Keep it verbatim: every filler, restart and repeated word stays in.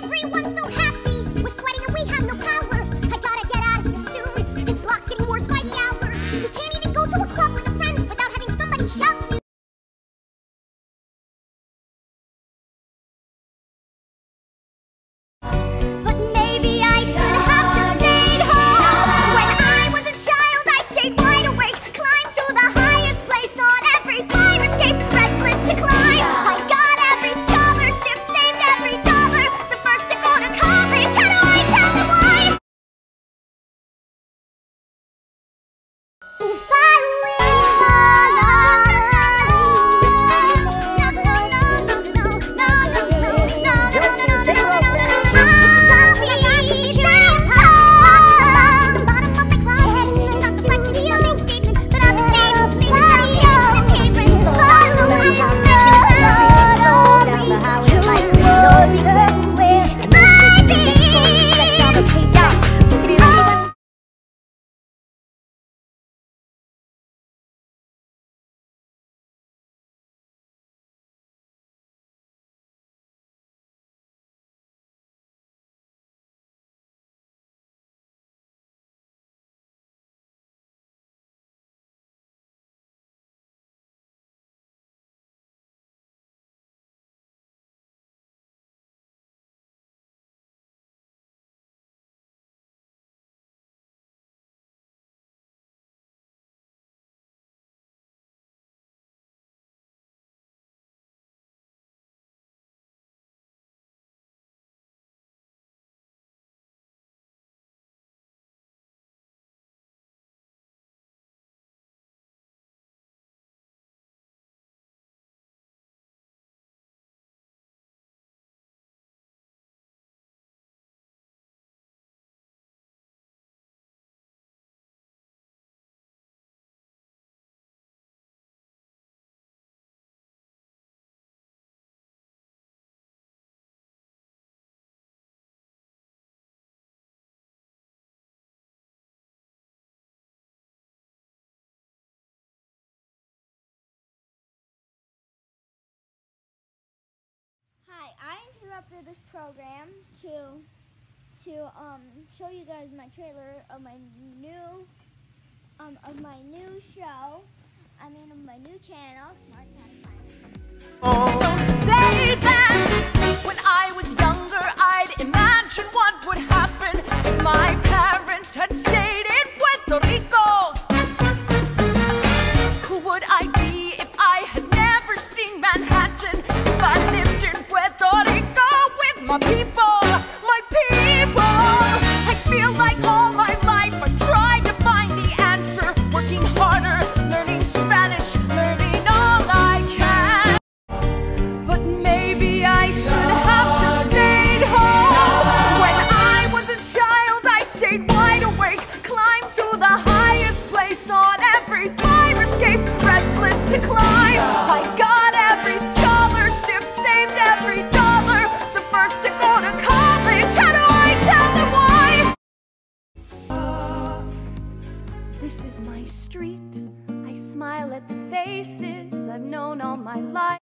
everyone's so happy. We're sweating and we have no power. I gotta get out of here soon. This block's getting worse by the hour. You can't even go to a club with a friend without having somebody shove you. But maybe I should have just stayed home. When I was a child, I stayed wide awake, climbed to the highest place on every fire escape, restless to climb. I got every scholarship, saved every dollar, the first to go to college. How do I tell them why? If I Hi, I interrupted this program to to um show you guys my trailer of my new um of my new show. I mean of my new channel, Smart Sci-Fi. Don't say that. When I was younger, I'd imagine what would happen if my parents had stayed in Puerto Rico. Who would I be if I had never seen Manhattan? If I lived in Puerto Rico with my people, my people. I feel like all my life I've tried to find the answer, working harder, learning Spanish, learning all I can. But maybe I should have just stayed home. When I was a child, I stayed wide awake, climbed to the highest place on every fire escape, restless to climb. I got every scholarship, saved every dollar, the first to go to college. How do I tell them why? Uh, this is my street. I smile at the faces I've known all my life.